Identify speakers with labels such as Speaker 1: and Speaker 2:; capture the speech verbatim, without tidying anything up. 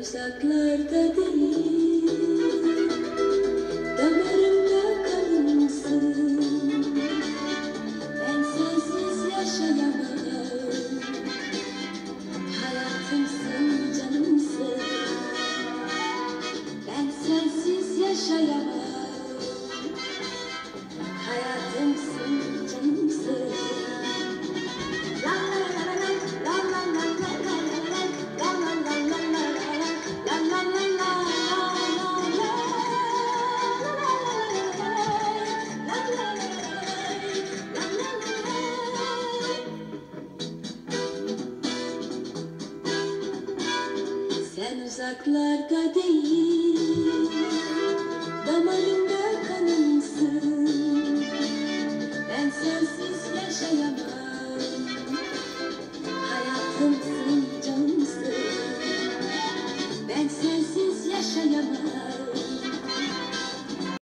Speaker 1: uzaklarda değil, damarımda kanımsın. Ben sensiz yaşayamam, hayatımsın, canımsın. Ben sensiz yaşayamam, hayatımsın, canımsın. Sen uzaklarda değil,